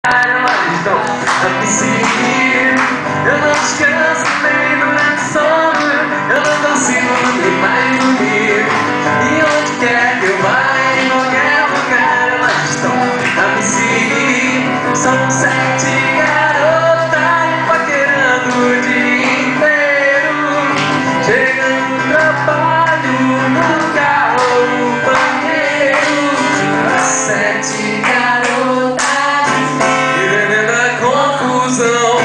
Elas estão a me seguir. Eu não descanso nem durante o sono. Eu não consigo nem mais dormir. E onde quer que eu vá, em qualquer lugar, elas estão a me seguir. São 7 garotas paquerando o dia inteiro, chegando no trabalho, no carro ou no banheiro. As 7 garotas vivendo a confusão.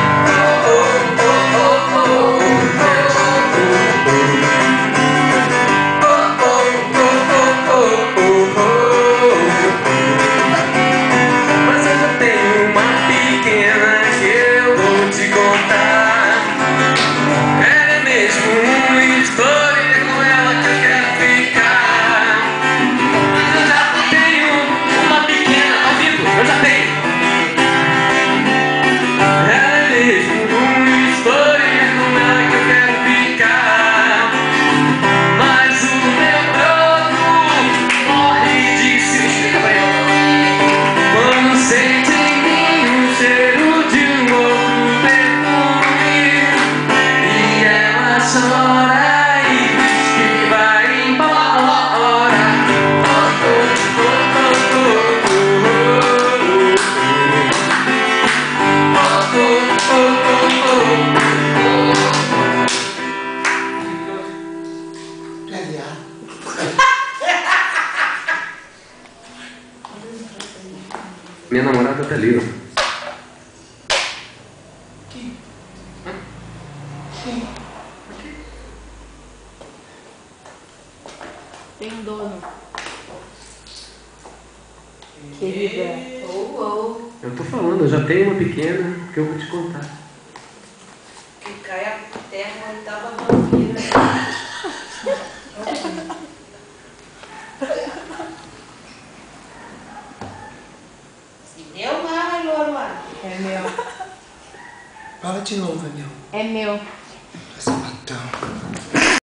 Mas eu já tenho uma pequena que eu vou te contar. Ela é mesmo uma história, com ela que eu quero ficar. Mas eu já tenho uma pequena, ao vivo, eu já tenho. Ela é mesmo uma história, com ela que eu quero ficar. Mas o meu broto morre de ciúme. Explica pra ela. Quando sente em mim o cheiro de um outro perfume, e ela chora e diz que vai embora. Minha namorada tá ali, ó. Tem um dono. Querida. Eu tô falando, eu já tenho uma pequena que eu vou te contar. Que cai a terra e tava vampira. Se deu mal, Lorma. É meu. Fala de novo, Anel. É meu. Esse batão.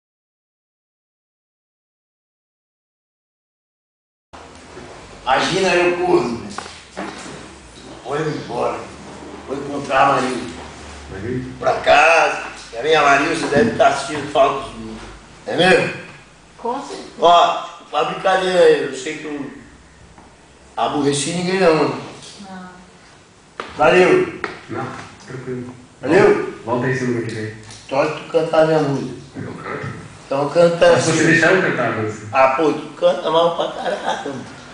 Imagina eu corro. Vou embora. Vou encontrar a Marilson. Pra casa. E a minha Marilson deve estar assistindo falta de mim. É mesmo? Com certeza. Ó, uma brincadeira aí. Eu sei que eu aborreci ninguém não. Não. Valeu. Não, tranquilo. Valeu. Volta aí semana que vem. Então tu cantar minha música. Eu canto. Então canta Mas se você assim. deixar eu cantar a música. Ah, pô, tu canta mal pra caralho.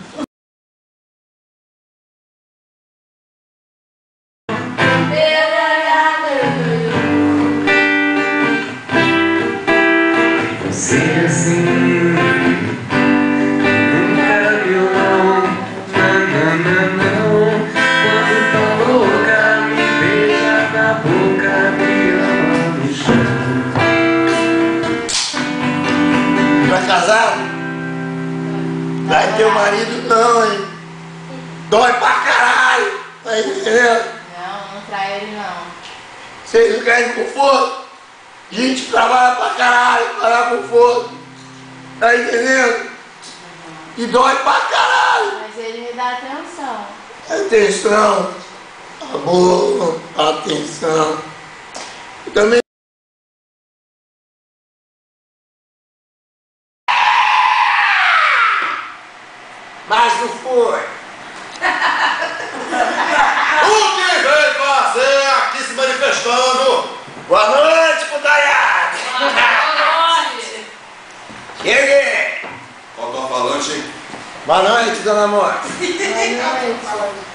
Você assim nunca viu não, não. Quando tá louca, me beija na boca, me ama no chão. Vai casar? Vai ter o marido não, hein? Dói pra caralho. Tá entendendo? Não, não trai ele não. Vocês não querem conforto? Gente trabalha pra caralho, trabalha com conforto. Tá entendendo? E dói pra caralho. Mas ele me dá atenção. Atenção. Amor, atenção. Eu também. Mas não foi. O que veio fazer aqui se manifestando? Boa noite, putaiada! Boa noite. Cheguei! Faltou a falante, hein? Boa noite, dona Morte. Boa noite.